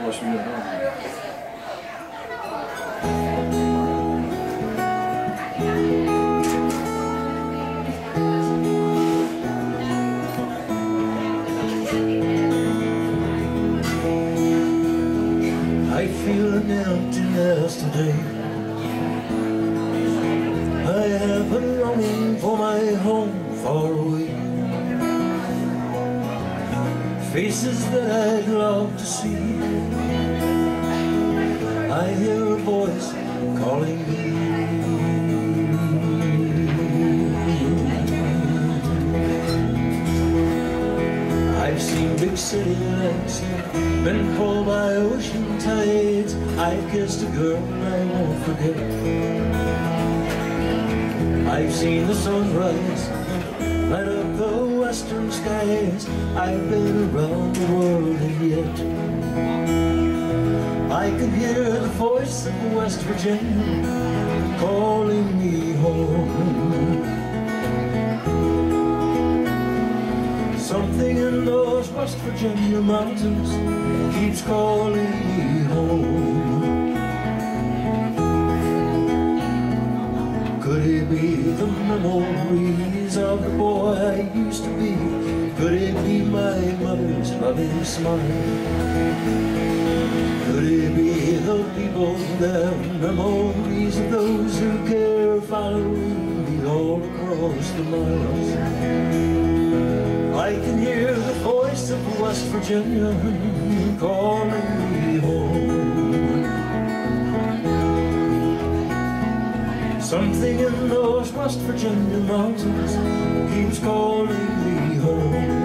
West Virginia. I feel an emptiness today. I have a longing for my home far away. Faces that I'd love to see. I hear a voice calling me. I've seen big city lights, been pulled by ocean tides. I've kissed a girl I won't forget. I've seen the sunrise light up the western skies. I've been around the world and yet I can hear the voice of West Virginia calling me home. Something in those West Virginia mountains keeps calling me home. Could it be the memories of the boy I used to be? Could it be my mother's loving smile? Could it be the people, their memories of those who care, following me all across the miles? I can hear the voice of West Virginia calling me home. Something in those West Virginia mountains keeps calling me home.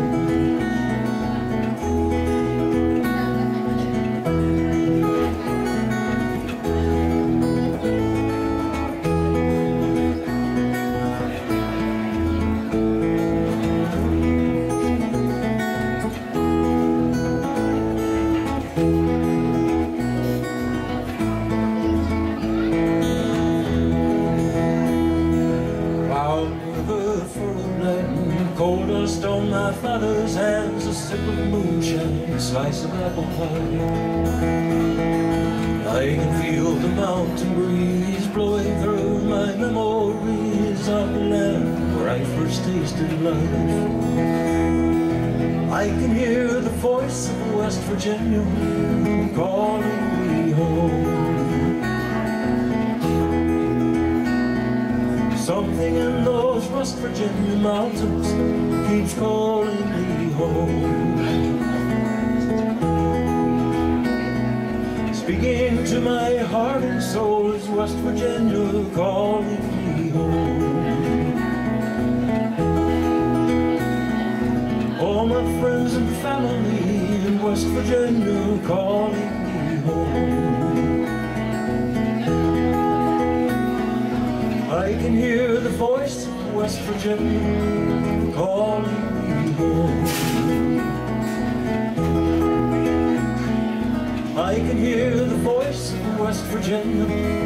Cold dust on my father's hands, a sip of moonshine, a slice of apple pie. I can feel the mountain breeze blowing through my memories of the land where I first tasted life. I can hear the voice of West Virginia calling me home. Something in those West Virginia mountains keeps calling me home. Speaking to my heart and soul is West Virginia calling me home. All my friends and family in West Virginia calling me home. I can hear the voice of West Virginia calling me home. I can hear the voice of West Virginia